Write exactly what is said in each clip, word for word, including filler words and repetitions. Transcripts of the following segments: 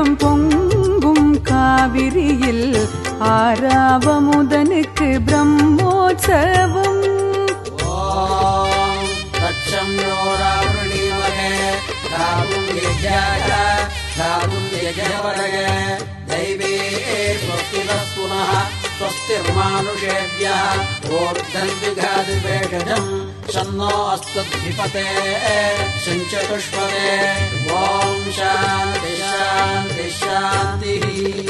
வெள்ளம் பொங்கும் காவிரியில் ஆறாவமுதனுக்கு பிரம்மோற்சவம். स्वस्तिर्मानुषेभ्यः ऊर्ध्वन्विघादिवेषजम् शन्नो अस्तुद्धिपते सञ्चतुष्पदे ॐ शान्ति शान्ति शान्तिः.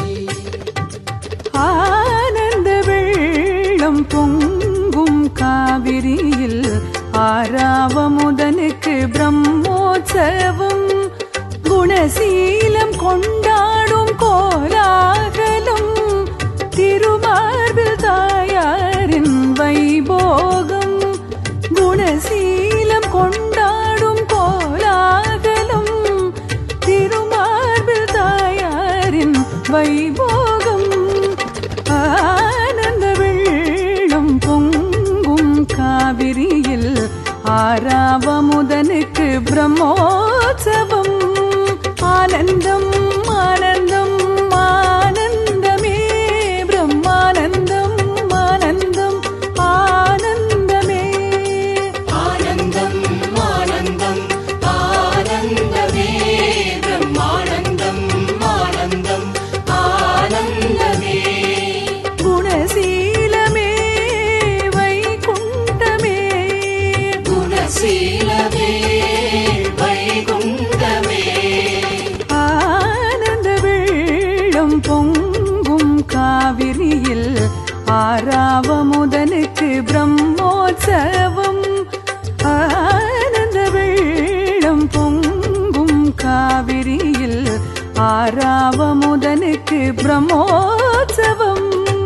ஆனந்த வெள்ளம் பொங்கும் காவிரியில் ஆறாவமுதனுக்கு பிரம்மோற்சவம். குணசீலம் கொண்டாடும் கோலாகலம் திருமார்பில் தாயாரின் வைபோகம். குணசீலம் கொண்டாடும் கோலாகலம் திருமார்பில் தாயாரின் வைபோகம். ஆனந்த வெள்ளம் பொங்கும் காவிரியில் ஆறாவமுதனுக்கு பிரம்மோற்சவம். ஆனந்தம் ஆனந்தம் ஆனந்தமே பிரம்மானந்தம் ஆனந்தம் ஆனந்தமே. ஆனந்தம் ஆனந்தம் ஆனந்தமே பிரம்மானந்தம் ஆனந்தம் ஆனந்தமே. குணசீலமே வைகுண்டமே குணசீலமே வைகுண்டமே. ஆனந்த வெள்ளம் பொங்கும் காவிரியில் ஆறாவமுதனுக்கு பிரம்மோற்சவம். ஆனந்த வெள்ளம் பொங்கும் காவிரியில் ஆறாவமுதனுக்கு பிரம்மோற்சவம்.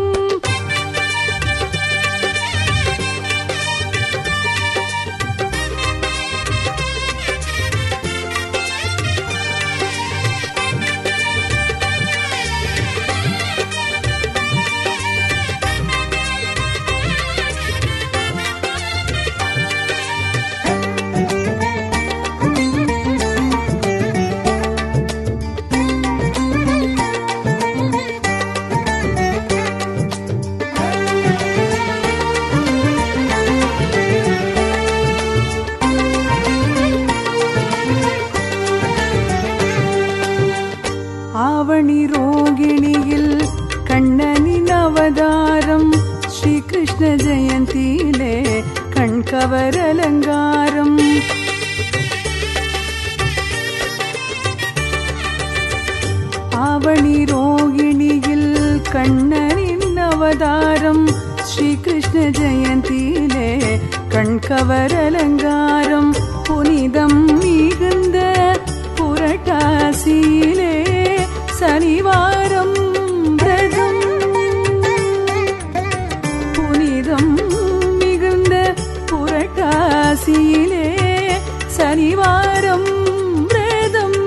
ஆவணி ரோகிணியில் கண்ணனின் அவதாரம். ஸ்ரீ கிருஷ்ண ஜெயந்தியிலே கண்கவர் அலங்காரம். ஆவணி ரோகிணியில் கண்ணனின் அவதாரம். ஸ்ரீ கிருஷ்ண ஜெயந்தியிலே கண்கவர் அலங்காரம். புனிதம் மிகுந்த புரட்டாசியிலே சனிவாரம் விரதம். புனிதம் மிகுந்த புரட்டாசியிலே சனிவாரம் விரதம்.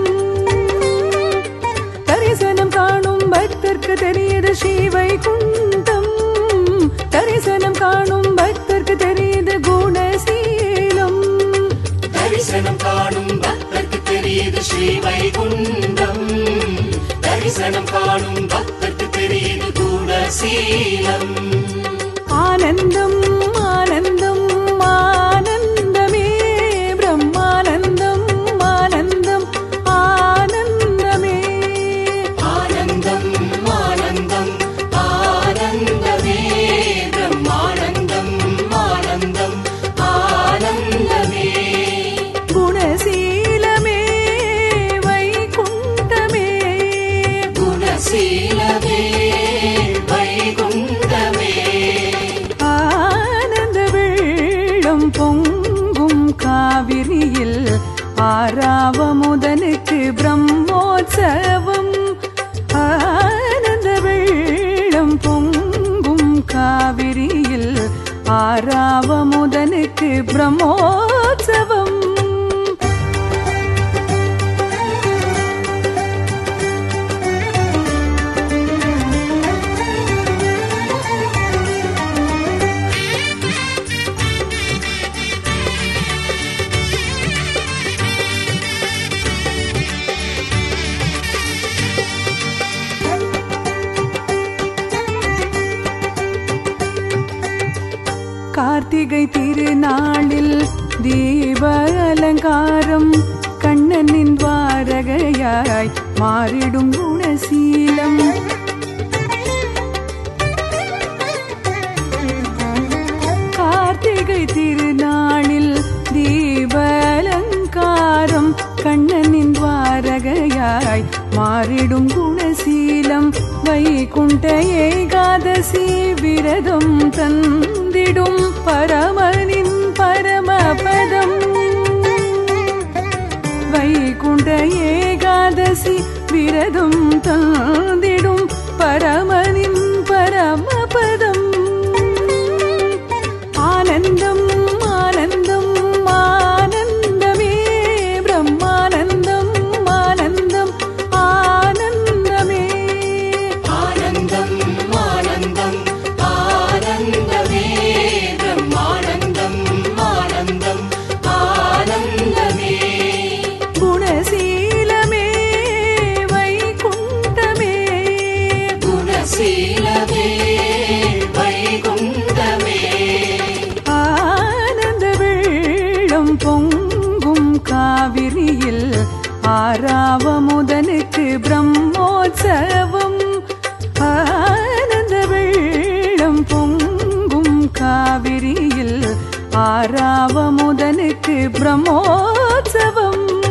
தரிசனம் காணும் பக்தர்க்கு தெரியுது ஸ்ரீ வைகுண்டம். தரிசனம் காணும் பக்தர்க்கு தெரியுது குணசீலம். தரிசனம் காணும் பக்தர்க்கு தெரியுது ஸ்ரீ வைகுண்டம். தரிசனம் காணும் பக்தர்க்கு தெரியுது குணசீலம். ஆனந்தம் ஆனந்தம் ஆனந்தமே பிரம்மானந்தம் ஆனந்தம் ஆனந்தமே. ஆனந்தம் ஆனந்தம் ஆனந்தமே பிரம்மானந்தம் ஆனந்தம் ஆனந்தமே. குணசீலமே வைகுண்டமே குணசீலமே வைகுண்டமே. ஆனந்த வெள்ளம் பொங்கும் காவிரியில் ஆறாவமுதனுக்கு பிரம்மோற்சவம். ஆனந்த வெள்ளம் பொங்கும் காவிரியில் ஆறாவமுதனுக்கு பிரம்மோற்சவம். கார்த்திகை திருநாளில் தீப அலங்காரம் கண்ணனின் வாரகையாய் மாறிடும் குணசீலம். கார்த்திகை திருநாளில் தீப அலங்காரம் கண்ணனின் வாரகையாய் மாறிடும் குணசீலம். வைகுண்ட ஏகாதசி விரதம் தந்திடும் பரமனின் பரமபதம். வைகுண்ட ஏகாதசி விரதம் தந்திடும் பரமனின் பரமபதம். ஆனந்தம் ஆனந்தம் ஆனந்தமே பிரம்மானந்தம் ஆனந்தம் ஆனந்தமே. ஆனந்தம் ஆனந்தம் ஆனந்தமே பிரம்மானந்தம் ஆனந்தம் ஆனந்தமே. குணசீலமே வைகுண்டமே குணசீலமே வைகுண்டமே. ஆனந்த வெள்ளம் பொங்கும் காவிரியில் ஆறாவமுதனுக்கு பிரம்மோற்சவம். ஆனந்த வெள்ளம் பொங்கும் காவிரியில் ஆறாவமுதனுக்கு பிரம்மோற்சவம்.